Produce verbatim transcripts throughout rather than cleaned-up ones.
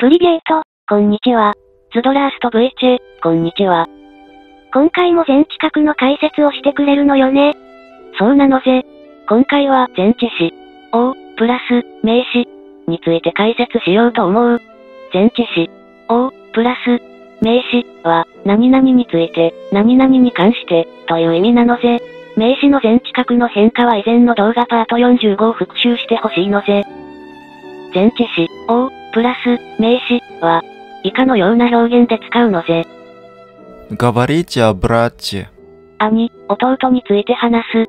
プリゲート、こんにちは。 ズドラースト ブイ チェ、こんにちは。 今回も全地殻の解説をしてくれるのよね。 そうなのぜ。今回は全地詞、O、プラス、名詞、について解説しようと思う。全地詞、O、プラス、名詞は、何々について、何々に関して、という意味なのぜ。名詞の全地殻の変化は以前の動画パートよんじゅうごを復習してほしいのぜ。全地詞、O、プラス、名詞は、以下のような表現で使うのぜ。 Говорите о брате. 兄、弟について話す。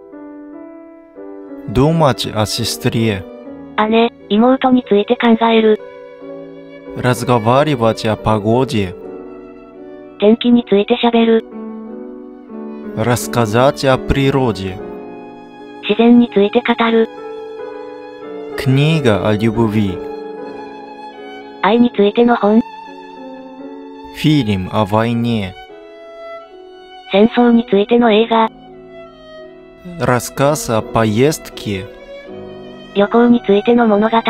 Думать о сестре. 姉、妹について考える。 Разговаривать о погоде. 天気について喋る。 Рассказать о природе. 自然について語る。 Книга о любви. 愛についての本。 Фильм о войне. 戦争についての映画。 Рассказ о поездке. 旅行についての物語。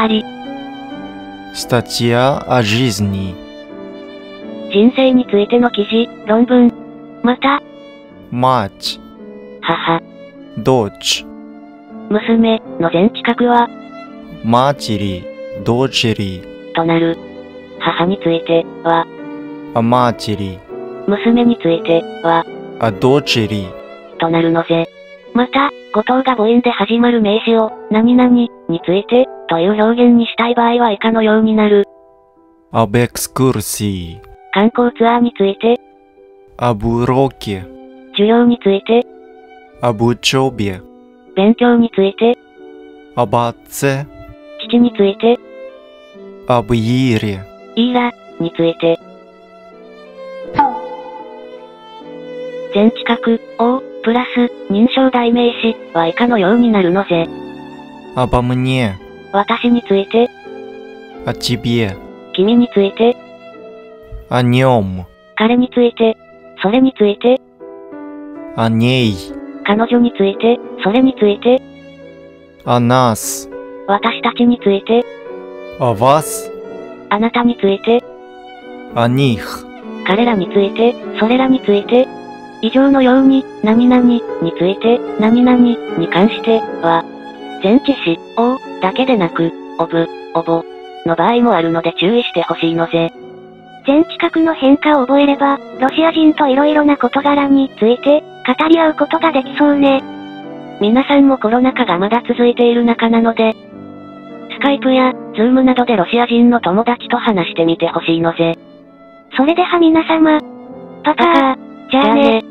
Статья о жизни. 人生についての記事、論文。また、 Мать. 母、 Дочь. 娘の全地殻は、 Матери. Дочери. となる。母については、 О матери. 娘については、 О дочери. となるのぜ。また、語頭が母音で始まる名詞を、何々についてという表現にしたい場合は以下のようになる。 Об экскурсии. 観光ツアーについて、 Об уроке. 授業について、 Об учебе. 勉強について、 Об отце. 父について、 Об Ире. イーラについて。全地殻、O、プラス、認証代名詞は以下のようになるのぜ。 Обо мне. 私について、 О тебе. 君について、 О нем. 彼について、それについて、 О ней. 彼女について、それについて、 О нас. 私たちについて、 О вас. あなたについて、 О них. 彼らについて、それらについて、以上のように、何々について、何々に関しては、全地詞、O だけでなく、オブ、オボの場合もあるので注意してほしいのぜ。 全地殻の変化を覚えれば、ロシア人と色々な事柄について、語り合うことができそうね。 皆さんもコロナ禍がまだ続いている中なので、スカイプや、ズームなどでロシア人の友達と話してみてほしいのぜ。 それでは皆様、パパー、じゃあね。